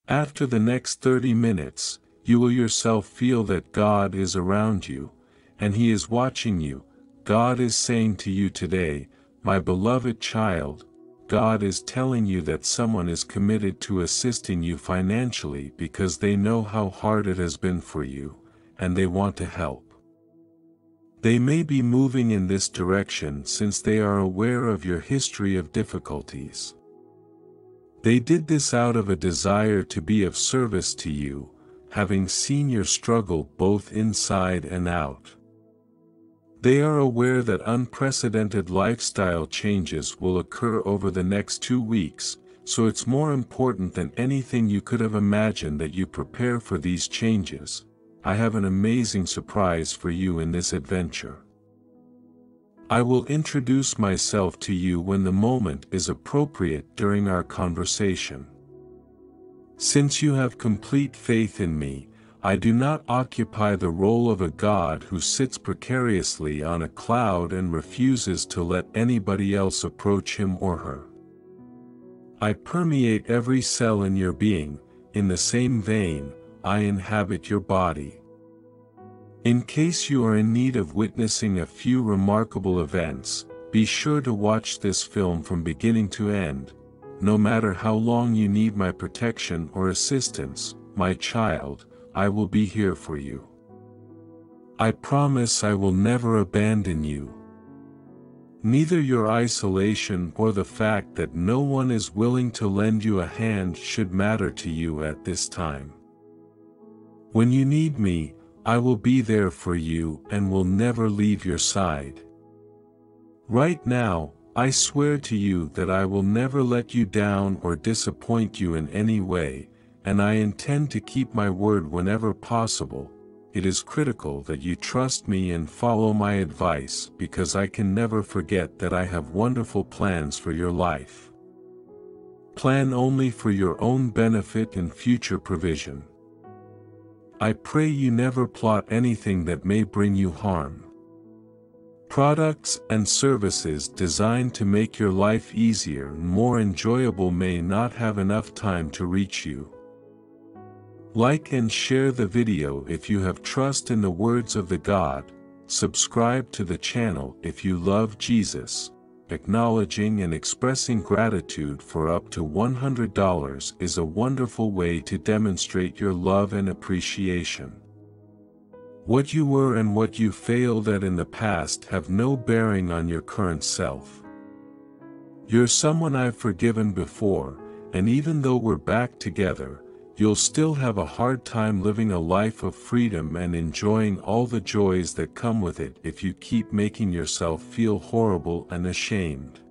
After the next 30 minutes, you will yourself feel that God is around you, and He is watching you. God is saying to you today, my beloved child, God is telling you that someone is committed to assisting you financially because they know how hard it has been for you, and they want to help. They may be moving in this direction since they are aware of your history of difficulties. They did this out of a desire to be of service to you, having seen your struggle both inside and out. They are aware that unprecedented lifestyle changes will occur over the next 2 weeks, so it's more important than anything you could have imagined that you prepare for these changes. I have an amazing surprise for you in this adventure. I will introduce myself to you when the moment is appropriate during our conversation. Since you have complete faith in me, I do not occupy the role of a God who sits precariously on a cloud and refuses to let anybody else approach him or her. I permeate every cell in your being. In the same vein, I inhabit your body. In case you are in need of witnessing a few remarkable events, be sure to watch this film from beginning to end. No matter how long you need my protection or assistance, my child, I will be here for you. I promise I will never abandon you. Neither your isolation or the fact that no one is willing to lend you a hand should matter to you at this time. When you need me, I will be there for you and will never leave your side. Right now, I swear to you that I will never let you down or disappoint you in any way, and I intend to keep my word whenever possible. It is critical that you trust me and follow my advice because I can never forget that I have wonderful plans for your life. Plan only for your own benefit and future provision. I pray you never plot anything that may bring you harm. Products and services designed to make your life easier and more enjoyable may not have enough time to reach you. Like and share the video if you have trust in the words of the God. Subscribe to the channel if you love Jesus. Acknowledging and expressing gratitude for up to $100 is a wonderful way to demonstrate your love and appreciation. What you were and what you failed at in the past have no bearing on your current self. You're someone I've forgiven before, and even though we're back together, you'll still have a hard time living a life of freedom and enjoying all the joys that come with it if you keep making yourself feel horrible and ashamed.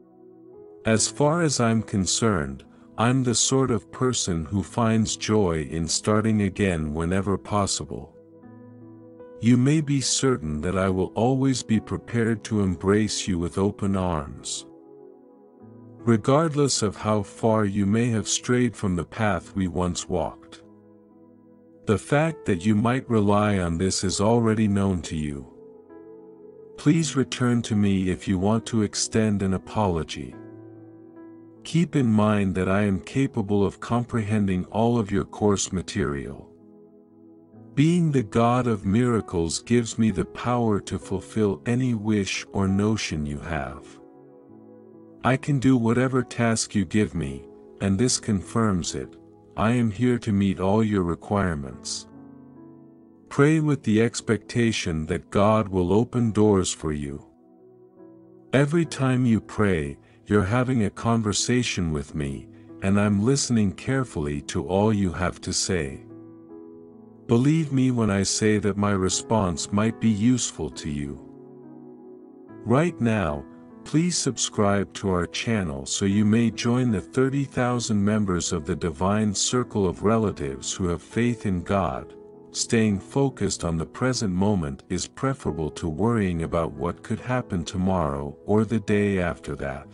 As far as I'm concerned, I'm the sort of person who finds joy in starting again whenever possible. You may be certain that I will always be prepared to embrace you with open arms. Regardless of how far you may have strayed from the path we once walked. The fact that you might rely on this is already known to you. Please return to me if you want to extend an apology. Keep in mind that I am capable of comprehending all of your course material. Being the God of miracles gives me the power to fulfill any wish or notion you have. I can do whatever task you give me, and this confirms it. I am here to meet all your requirements. Pray with the expectation that God will open doors for you. Every time you pray, you're having a conversation with me, and I'm listening carefully to all you have to say. Believe me when I say that my response might be useful to you. Right now, please subscribe to our channel so you may join the 30,000 members of the divine circle of relatives who have faith in God. Staying focused on the present moment is preferable to worrying about what could happen tomorrow or the day after that.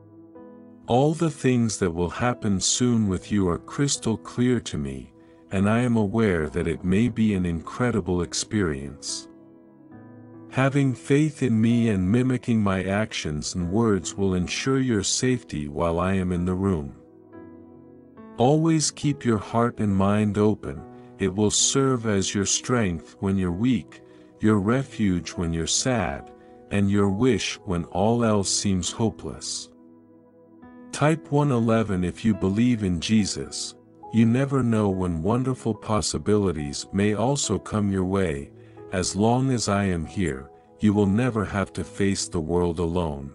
All the things that will happen soon with you are crystal clear to me, and I am aware that it may be an incredible experience. Having faith in me and mimicking my actions and words will ensure your safety while I am in the room. Always keep your heart and mind open. It will serve as your strength when you're weak, your refuge when you're sad, and your wish when all else seems hopeless. Type 111 if you believe in Jesus. You never know when wonderful possibilities may also come your way. As long as I am here, you will never have to face the world alone.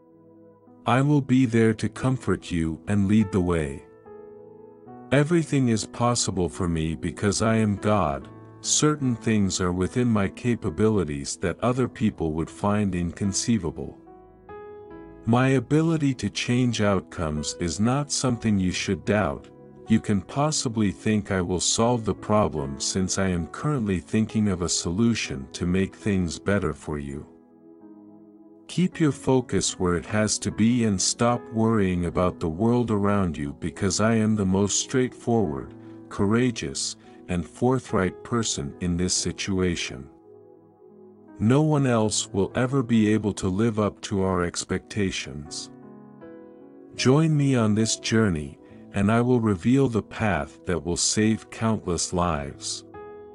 I will be there to comfort you and lead the way. Everything is possible for me because I am God. Certain things are within my capabilities that other people would find inconceivable. My ability to change outcomes is not something you should doubt. You can possibly think I will solve the problem since I am currently thinking of a solution to make things better for you. Keep your focus where it has to be and stop worrying about the world around you because I am the most straightforward, courageous, and forthright person in this situation. No one else will ever be able to live up to our expectations. Join me on this journey, and I will reveal the path that will save countless lives.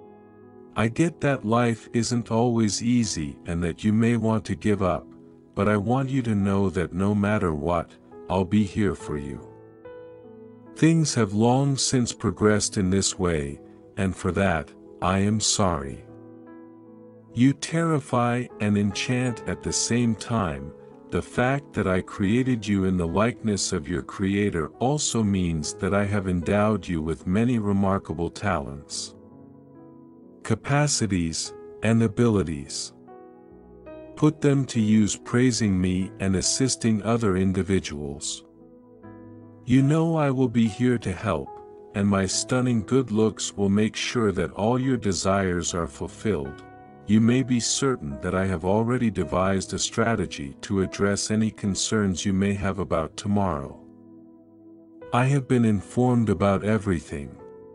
I get that life isn't always easy and that you may want to give up, but I want you to know that no matter what, I'll be here for you. Things have long since progressed in this way, and for that, I am sorry. You terrify and enchant at the same time. The fact that I created you in the likeness of your Creator also means that I have endowed you with many remarkable talents, capacities, and abilities. Put them to use praising me and assisting other individuals. You know I will be here to help, and my stunning good looks will make sure that all your desires are fulfilled. You may be certain that I have already devised a strategy to address any concerns you may have about tomorrow. I have been informed about everything.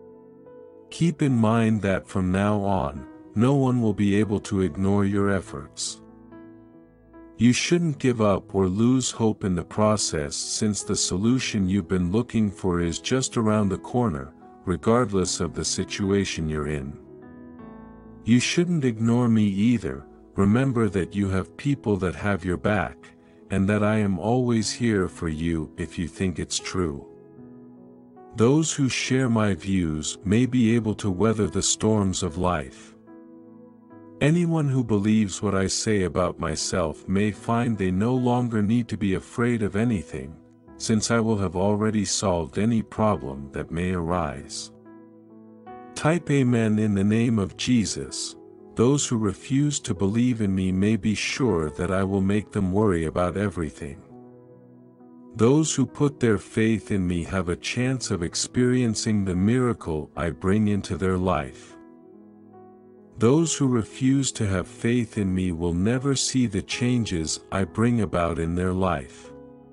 Keep in mind that from now on, no one will be able to ignore your efforts. You shouldn't give up or lose hope in the process since the solution you've been looking for is just around the corner, regardless of the situation you're in. You shouldn't ignore me either. Remember that you have people that have your back, and that I am always here for you if you think it's true. Those who share my views may be able to weather the storms of life. Anyone who believes what I say about myself may find they no longer need to be afraid of anything, since I will have already solved any problem that may arise. Type Amen in the name of Jesus. Those who refuse to believe in me may be sure that I will make them worry about everything. Those who put their faith in me have a chance of experiencing the miracle I bring into their life. Those who refuse to have faith in me will never see the changes I bring about in their life.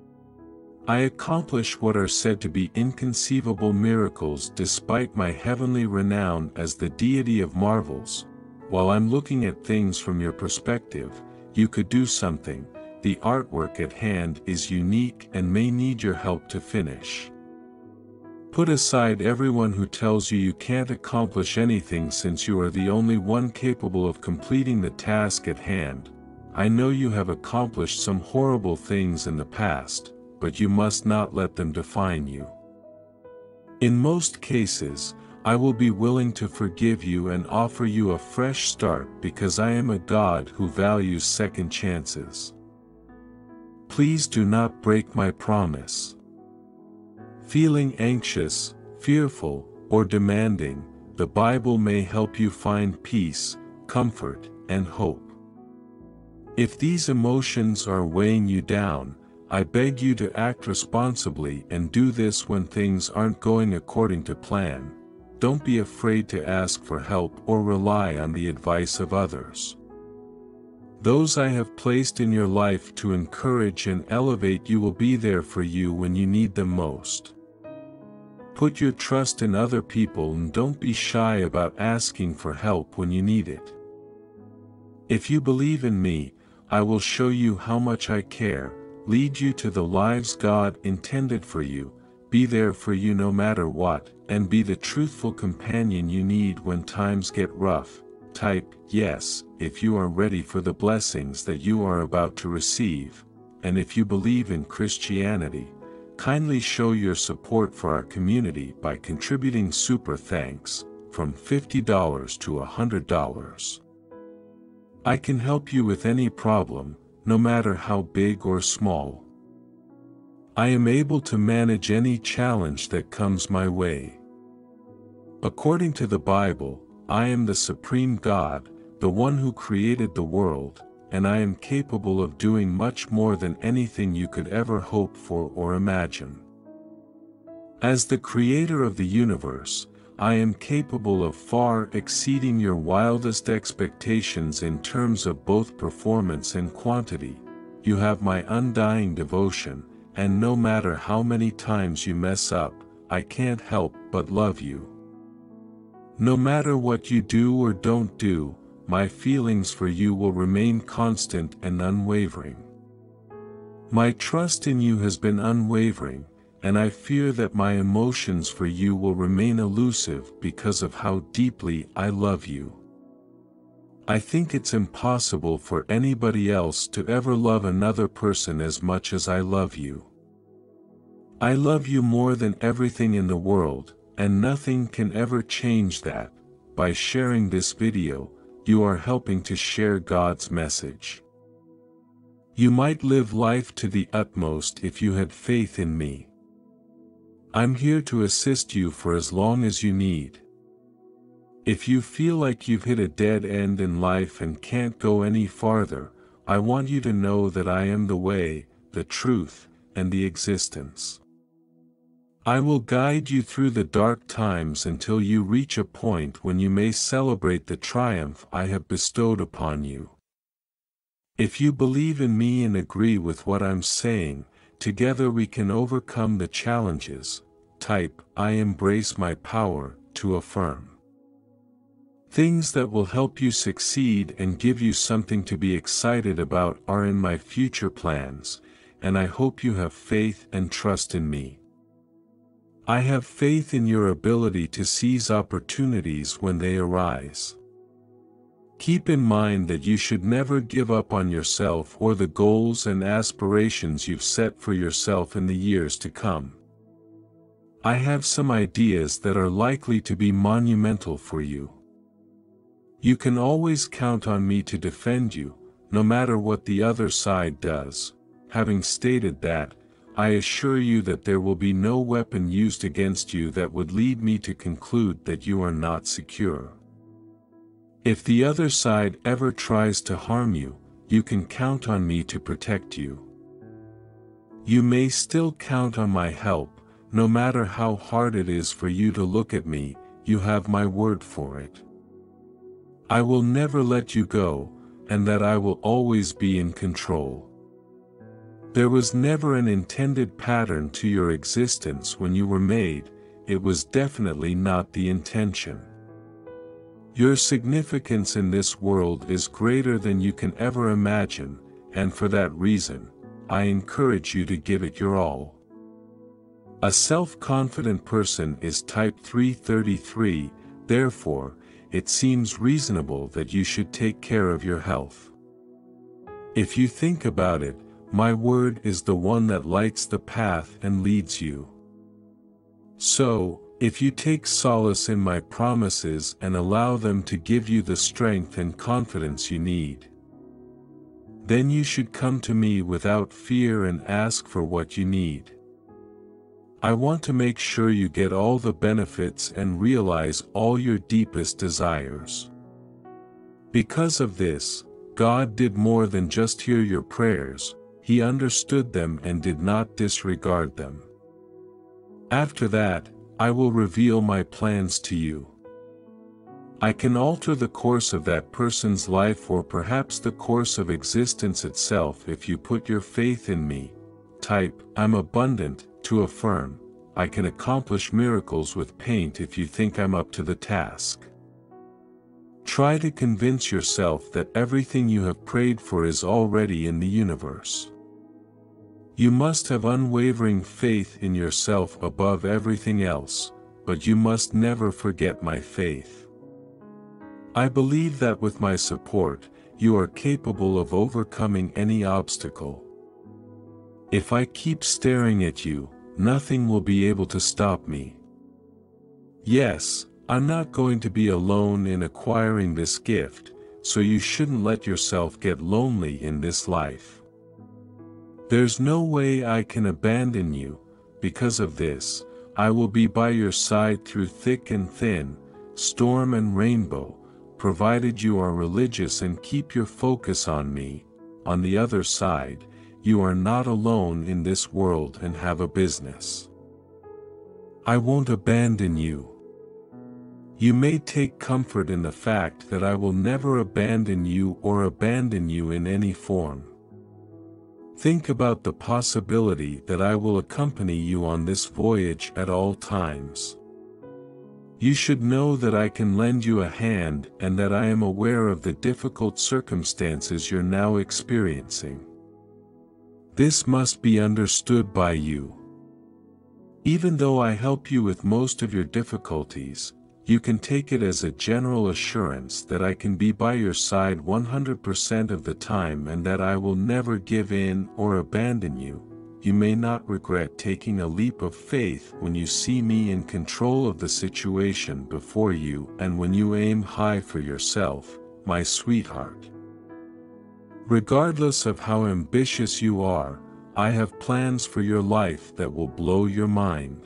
I accomplish what are said to be inconceivable miracles despite my heavenly renown as the deity of marvels. While I'm looking at things from your perspective, you could do something. The artwork at hand is unique and may need your help to finish. Put aside everyone who tells you you can't accomplish anything since you are the only one capable of completing the task at hand. I know you have accomplished some horrible things in the past, but you must not let them define you. In most cases, I will be willing to forgive you and offer you a fresh start because I am a God who values second chances. Please do not break my promise. Feeling anxious, fearful, or demanding, the Bible may help you find peace, comfort, and hope. If these emotions are weighing you down, I beg you to act responsibly and do this when things aren't going according to plan. Don't be afraid to ask for help or rely on the advice of others. Those I have placed in your life to encourage and elevate you will be there for you when you need them most. Put your trust in other people and don't be shy about asking for help when you need it. If you believe in me, I will show you how much I care, lead you to the lives God intended for you, be there for you no matter what, and be the truthful companion you need when times get rough. Type yes if you are ready for the blessings that you are about to receive, and if you believe in Christianity, kindly show your support for our community by contributing super thanks, from $50 to $100. I can help you with any problem, no matter how big or small. I am able to manage any challenge that comes my way. According to the Bible, I am the supreme God, the one who created the world, and I am capable of doing much more than anything you could ever hope for or imagine. As the creator of the universe, I am capable of far exceeding your wildest expectations in terms of both performance and quantity. You have my undying devotion, and no matter how many times you mess up, I can't help but love you. No matter what you do or don't do, my feelings for you will remain constant and unwavering. My trust in you has been unwavering, and I fear that my emotions for you will remain elusive because of how deeply I love you. I think it's impossible for anybody else to ever love another person as much as I love you. I love you more than everything in the world, and nothing can ever change that. By sharing this video, you are helping to share God's message. You might live life to the utmost if you had faith in me. I'm here to assist you for as long as you need. If you feel like you've hit a dead end in life and can't go any farther, I want you to know that I am the way, the truth, and the existence. I will guide you through the dark times until you reach a point when you may celebrate the triumph I have bestowed upon you. If you believe in me and agree with what I'm saying, together we can overcome the challenges. Type I embrace my power to affirm. Things that will help you succeed and give you something to be excited about are in my future plans, and I hope you have faith and trust in me. I have faith in your ability to seize opportunities when they arise. Keep in mind that you should never give up on yourself or the goals and aspirations you've set for yourself in the years to come. I have some ideas that are likely to be monumental for you. You can always count on me to defend you, no matter what the other side does. Having stated that, I assure you that there will be no weapon used against you that would lead me to conclude that you are not secure. If the other side ever tries to harm you, you can count on me to protect you. You may still count on my help, no matter how hard it is for you to look at me. You have my word for it. I will never let you go, and that I will always be in control. There was never an intended pattern to your existence when you were made. It was definitely not the intention. Your significance in this world is greater than you can ever imagine, and for that reason, I encourage you to give it your all. A self-confident person is type 333, therefore, it seems reasonable that you should take care of your health. If you think about it, my word is the one that lights the path and leads you. So, if you take solace in my promises and allow them to give you the strength and confidence you need, then you should come to me without fear and ask for what you need. I want to make sure you get all the benefits and realize all your deepest desires. Because of this, God did more than just hear your prayers. He understood them and did not disregard them. After that, I will reveal my plans to you. I can alter the course of that person's life or perhaps the course of existence itself if you put your faith in me. Type I'm abundant to affirm. I can accomplish miracles with paint if you think I'm up to the task. Try to convince yourself that everything you have prayed for is already in the universe. You must have unwavering faith in yourself above everything else, but you must never forget my faith. I believe that with my support, you are capable of overcoming any obstacle. If I keep staring at you, nothing will be able to stop me. Yes, I'm not going to be alone in acquiring this gift, so you shouldn't let yourself get lonely in this life. There's no way I can abandon you. Because of this, I will be by your side through thick and thin, storm and rainbow, provided you are religious and keep your focus on me. On the other side, you are not alone in this world and have a business. I won't abandon you. You may take comfort in the fact that I will never abandon you or abandon you in any form. Think about the possibility that I will accompany you on this voyage at all times. You should know that I can lend you a hand and that I am aware of the difficult circumstances you're now experiencing. This must be understood by you. Even though I help you with most of your difficulties, you can take it as a general assurance that I can be by your side 100% of the time and that I will never give in or abandon you. You may not regret taking a leap of faith when you see me in control of the situation before you and when you aim high for yourself, my sweetheart. Regardless of how ambitious you are, I have plans for your life that will blow your mind.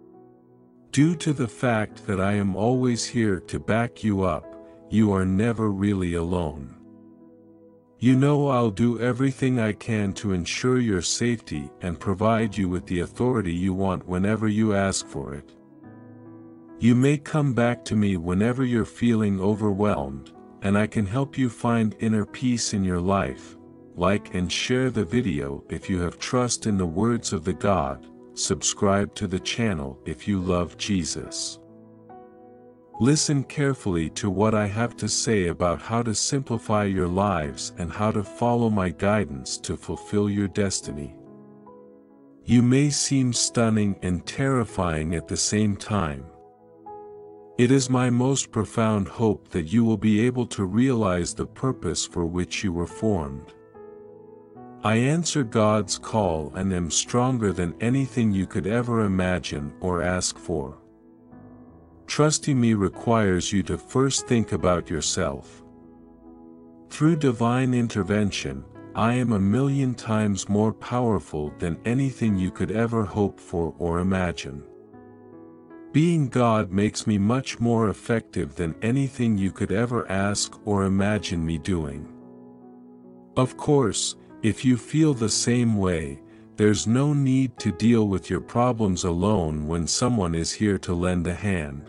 Due to the fact that I am always here to back you up, you are never really alone. You know I'll do everything I can to ensure your safety and provide you with the authority you want whenever you ask for it. You may come back to me whenever you're feeling overwhelmed, and I can help you find inner peace in your life. Like and share the video if you have trust in the words of the God. Subscribe to the channel if you love Jesus. Listen carefully to what I have to say about how to simplify your lives and how to follow my guidance to fulfill your destiny. You may seem stunning and terrifying at the same time. It is my most profound hope that you will be able to realize the purpose for which you were formed. I answer God's call and am stronger than anything you could ever imagine or ask for. Trusting me requires you to first think about yourself. Through divine intervention, I am 1,000,000 times more powerful than anything you could ever hope for or imagine. Being God makes me much more effective than anything you could ever ask or imagine me doing. Of course, if you feel the same way, there's no need to deal with your problems alone when someone is here to lend a hand.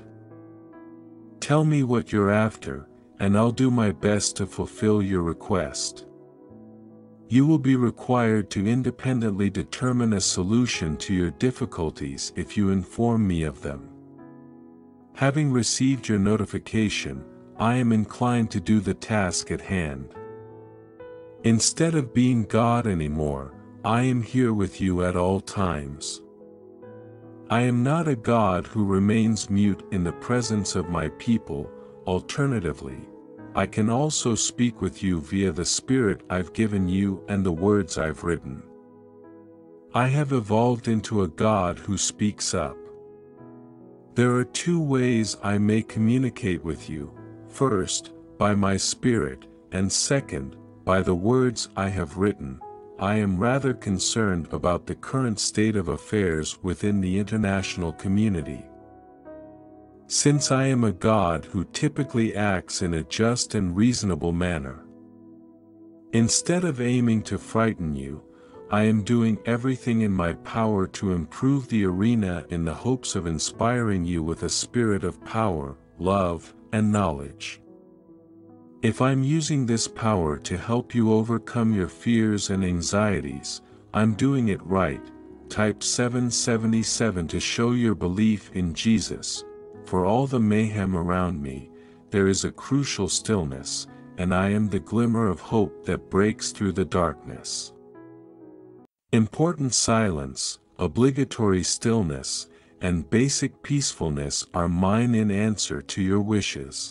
Tell me what you're after, and I'll do my best to fulfill your request. You will be required to independently determine a solution to your difficulties if you inform me of them. Having received your notification, I am inclined to do the task at hand. Instead of being God anymore, I am here with you at all times. I am not a God who remains mute in the presence of my people. Alternatively, I can also speak with you via the Spirit I've given you and the words I've written. I have evolved into a God who speaks up. There are two ways I may communicate with you: first, by my Spirit, and second, by the words I have written. I am rather concerned about the current state of affairs within the international community. Since I am a God who typically acts in a just and reasonable manner, instead of aiming to frighten you, I am doing everything in my power to improve the arena in the hopes of inspiring you with a spirit of power, love, and knowledge. If I'm using this power to help you overcome your fears and anxieties, I'm doing it right. Type 777 to show your belief in Jesus. For all the mayhem around me, there is a crucial stillness, and I am the glimmer of hope that breaks through the darkness. Important silence, obligatory stillness, and basic peacefulness are mine in answer to your wishes.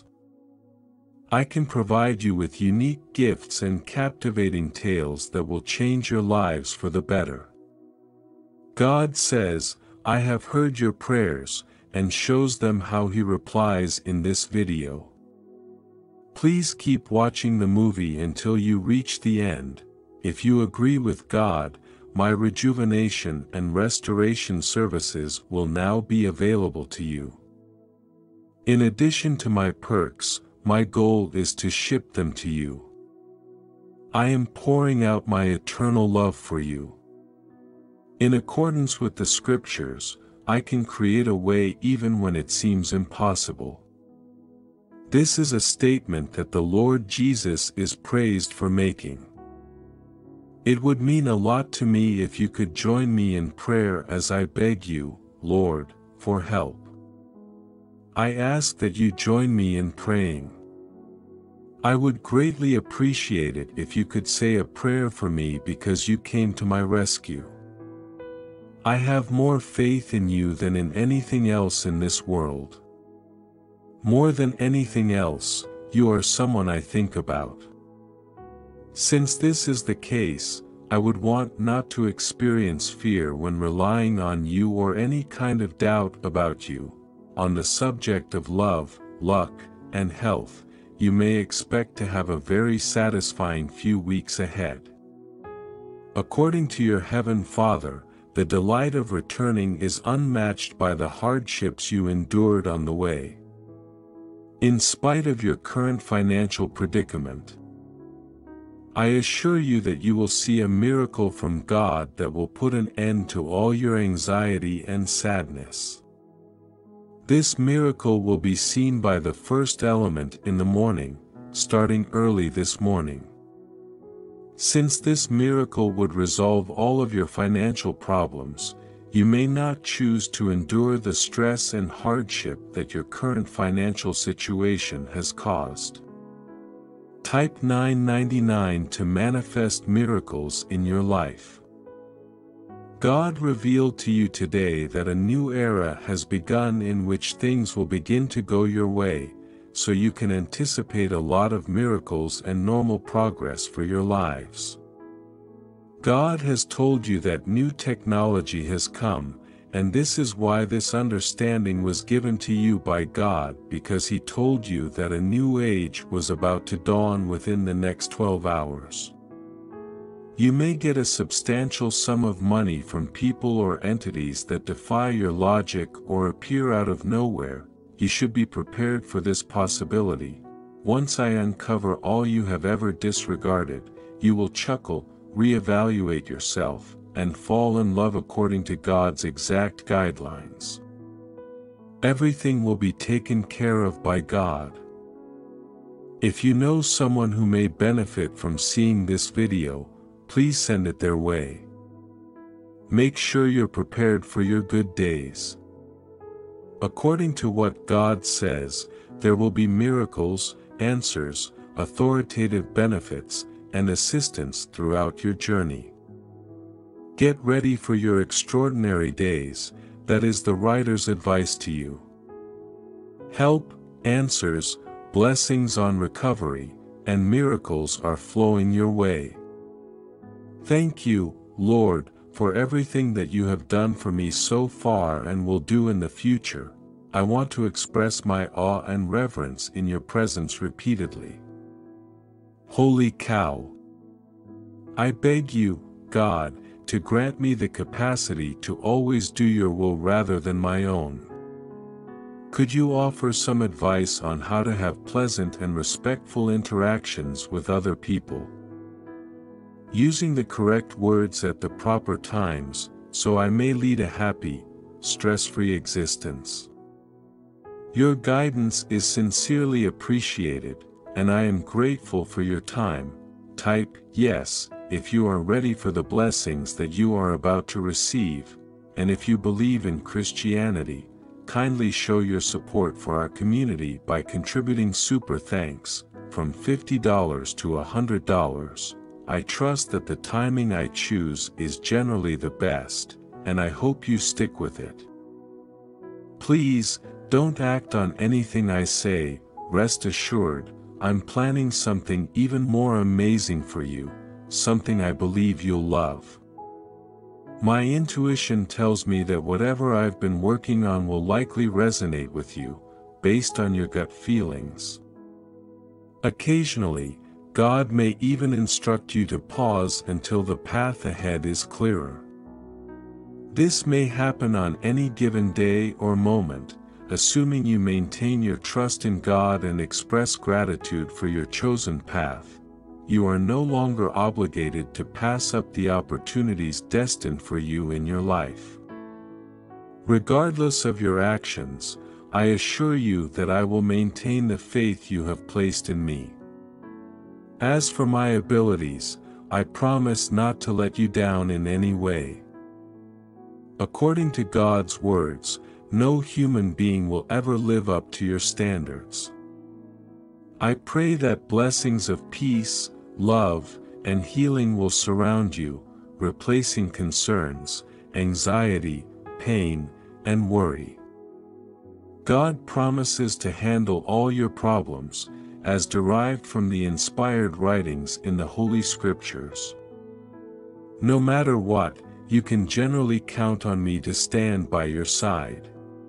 I can provide you with unique gifts and captivating tales that will change your lives for the better. God says, I have heard your prayers, and shows them how He replies in this video. Please keep watching the movie until you reach the end. If you agree with God, my rejuvenation and restoration services will now be available to you. In addition to my perks, my goal is to ship them to you. I am pouring out my eternal love for you. In accordance with the scriptures, I can create a way even when it seems impossible. This is a statement that the Lord Jesus is praised for making. It would mean a lot to me if you could join me in prayer as I beg you, Lord, for help. I ask that you join me in praying. I would greatly appreciate it if you could say a prayer for me because you came to my rescue. I have more faith in you than in anything else in this world. More than anything else, you are someone I think about. Since this is the case, I would want not to experience fear when relying on you or any kind of doubt about you. On the subject of love, luck, and health, you may expect to have a very satisfying few weeks ahead. According to your Heaven Father, the delight of returning is unmatched by the hardships you endured on the way. In spite of your current financial predicament, I assure you that you will see a miracle from God that will put an end to all your anxiety and sadness. This miracle will be seen by the first element in the morning, starting early this morning. Since this miracle would resolve all of your financial problems, you may not choose to endure the stress and hardship that your current financial situation has caused. Type 999 to manifest miracles in your life. God revealed to you today that a new era has begun in which things will begin to go your way, so you can anticipate a lot of miracles and normal progress for your lives. God has told you that new technology has come, and this is why this understanding was given to you by God, because He told you that a new age was about to dawn within the next 12 hours. You may get a substantial sum of money from people or entities that defy your logic or appear out of nowhere. You should be prepared for this possibility. Once I uncover all you have ever disregarded, you will chuckle, reevaluate yourself, and fall in love according to God's exact guidelines. Everything will be taken care of by God. If you know someone who may benefit from seeing this video, please send it their way. Make sure you're prepared for your good days. According to what God says, there will be miracles, answers, authoritative benefits, and assistance throughout your journey. Get ready for your extraordinary days. That is the writer's advice to you. Help, answers, blessings on recovery, and miracles are flowing your way. Thank you, Lord, for everything that you have done for me so far and will do in the future. I want to express my awe and reverence in your presence repeatedly. Holy cow! I beg you, God, to grant me the capacity to always do your will rather than my own. Could you offer some advice on how to have pleasant and respectful interactions with other people? Using the correct words at the proper times, so I may lead a happy, stress-free existence. Your guidance is sincerely appreciated, and I am grateful for your time. Type yes if you are ready for the blessings that you are about to receive, and if you believe in Christianity, kindly show your support for our community by contributing super thanks, from $50 to $100, I trust that the timing I choose is generally the best, and I hope you stick with it. Please, don't act on anything I say. Rest assured, I'm planning something even more amazing for you, something I believe you'll love. My intuition tells me that whatever I've been working on will likely resonate with you, based on your gut feelings. Occasionally, God may even instruct you to pause until the path ahead is clearer. This may happen on any given day or moment, assuming you maintain your trust in God and express gratitude for your chosen path. You are no longer obligated to pass up the opportunities destined for you in your life. Regardless of your actions, I assure you that I will maintain the faith you have placed in me. As for my abilities, I promise not to let you down in any way. According to God's words, no human being will ever live up to your standards. I pray that blessings of peace, love, and healing will surround you, replacing concerns, anxiety, pain, and worry. God promises to handle all your problems, as derived from the inspired writings in the Holy Scriptures. No matter what, you can generally count on me to stand by your side.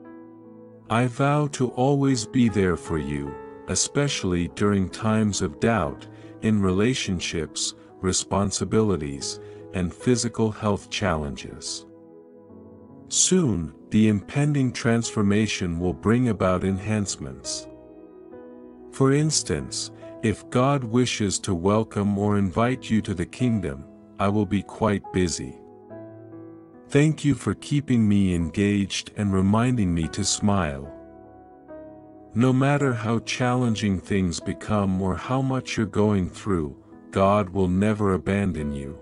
I vow to always be there for you, especially during times of doubt, in relationships, responsibilities, and physical health challenges. Soon, the impending transformation will bring about enhancements. For instance, if God wishes to welcome or invite you to the kingdom, I will be quite busy. Thank you for keeping me engaged and reminding me to smile. No matter how challenging things become or how much you're going through, God will never abandon you.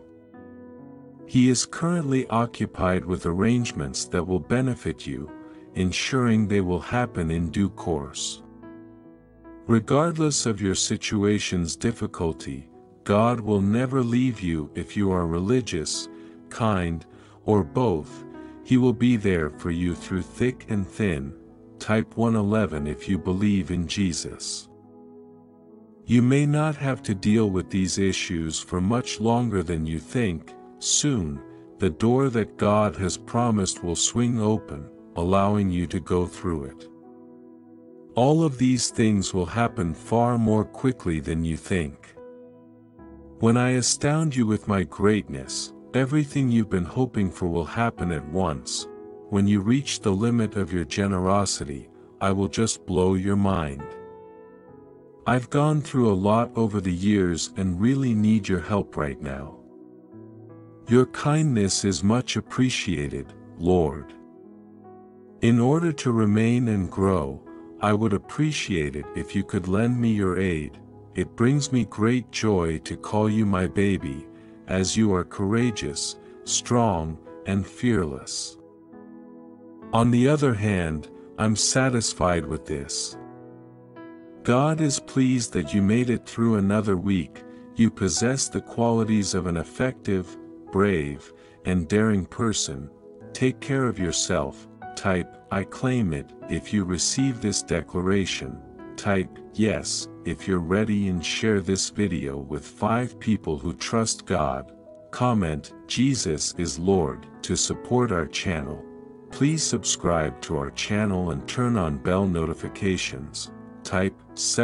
He is currently occupied with arrangements that will benefit you, ensuring they will happen in due course. Regardless of your situation's difficulty, God will never leave you if you are religious, kind, or both. He will be there for you through thick and thin. Type 111 if you believe in Jesus. You may not have to deal with these issues for much longer than you think. Soon, the door that God has promised will swing open, allowing you to go through it. All of these things will happen far more quickly than you think. When I astound you with my greatness, everything you've been hoping for will happen at once. When you reach the limit of your generosity, I will just blow your mind. I've gone through a lot over the years and really need your help right now. Your kindness is much appreciated, Lord. In order to remain and grow, I would appreciate it if you could lend me your aid. It brings me great joy to call you my baby, as you are courageous, strong, and fearless. On the other hand, I'm satisfied with this. God is pleased that you made it through another week. You possess the qualities of an effective, brave, and daring person. Take care of yourself. Type, I claim it, if you receive this declaration. Type, yes, if you're ready, and share this video with 5 people who trust God. Comment, Jesus is Lord, to support our channel. Please subscribe to our channel and turn on bell notifications. Type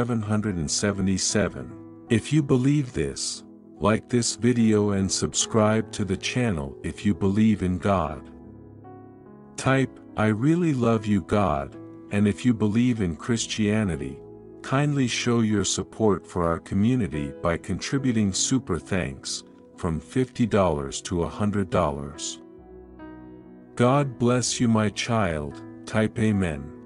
777. If you believe this, like this video and subscribe to the channel if you believe in God. Type, I really love you, God, and if you believe in Christianity, kindly show your support for our community by contributing super thanks, from $50 to $100. God bless you, my child. Type Amen.